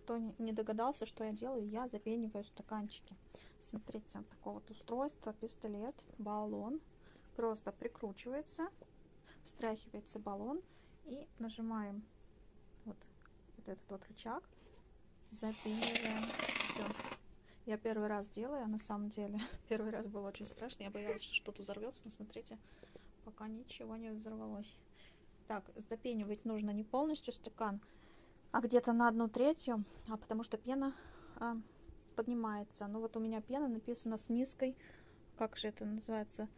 кто не догадался, что я делаю, я запениваю стаканчики. Смотрите, такое вот устройство, пистолет, баллон. Просто прикручивается, встряхивается баллон и нажимаем вот этот вот рычаг, запениваем. Все. Я первый раз делаю, на самом деле. Первый раз было очень страшно, я боялась, что что-то взорвется, но смотрите, пока ничего не взорвалось. Так, запенивать нужно не полностью стакан, а где-то на 1/3, потому что пена поднимается. Ну вот у меня пена написана с низкой, как же это называется?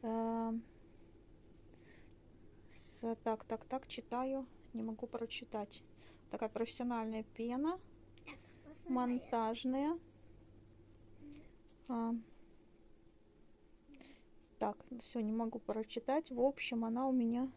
Так, читаю, не могу прочитать. Такая профессиональная пена, монтажная. Так, все, не могу прочитать. В общем, она у меня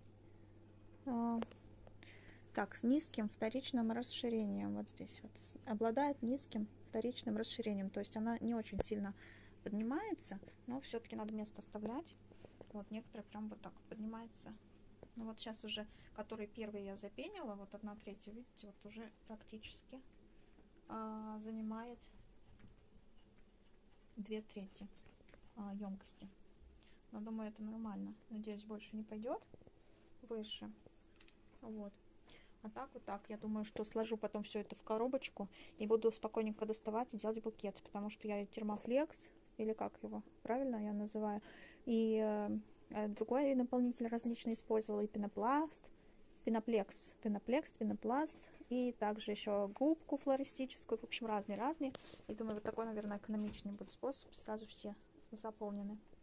так, с низким вторичным расширением. Вот здесь вот обладает низким вторичным расширением. То есть она не очень сильно поднимается, но все-таки надо место оставлять. Вот некоторые прям вот так поднимается. Ну вот сейчас уже, который первый я запенила, вот 1/3, видите, вот уже практически занимает 2/3 емкости. Но думаю, это нормально. Надеюсь, больше не пойдет выше. Вот. А так вот так. Я думаю, что сложу потом все это в коробочку и буду спокойненько доставать и делать букет, потому что я термофлекс, или как его правильно я называю, и другой наполнитель различный использовала, и пенопласт, пенопласт, и также еще губку флористическую, в общем, разные. И думаю, вот такой, наверное, экономичный будет способ, сразу все заполнены.